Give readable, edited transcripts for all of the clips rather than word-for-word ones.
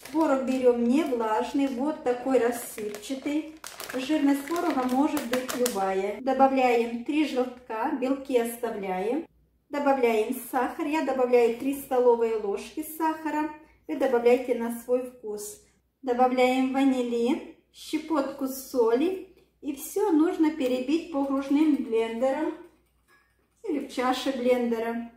Творог берем не влажный, вот такой рассыпчатый. Жирность творога может быть любая. Добавляем 3 желтка, белки оставляем. Добавляем сахар. Я добавляю 3 столовые ложки сахара. Вы добавляйте на свой вкус. Добавляем ванилин, щепотку соли. И все нужно перебить погружным блендером или в чаше блендера.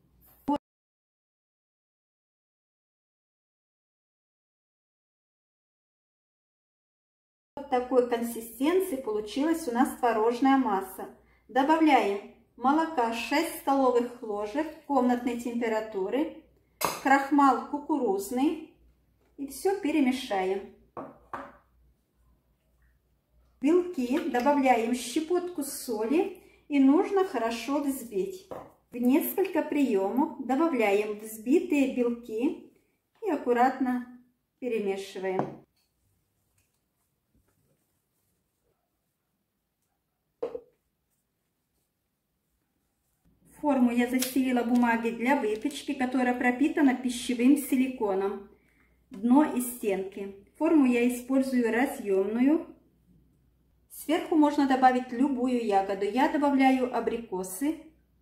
Вот такой консистенции получилась у нас творожная масса. Добавляем молока 6 столовых ложек комнатной температуры, крахмал кукурузный и все перемешаем. Белки добавляем щепотку соли и нужно хорошо взбить. В несколько приемов добавляем взбитые белки и аккуратно перемешиваем. Форму я застелила бумагой для выпечки, которая пропитана пищевым силиконом. Дно и стенки. Форму я использую разъемную. Сверху можно добавить любую ягоду. Я добавляю абрикосы.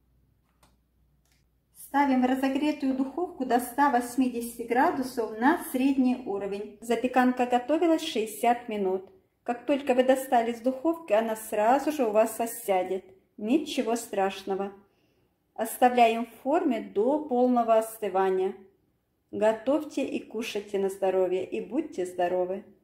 Ставим в разогретую духовку до 180 градусов на средний уровень. Запеканка готовилась 60 минут. Как только вы достали из духовки, она сразу же у вас осядет. Ничего страшного. Оставляем в форме до полного остывания. Готовьте и кушайте на здоровье, и будьте здоровы!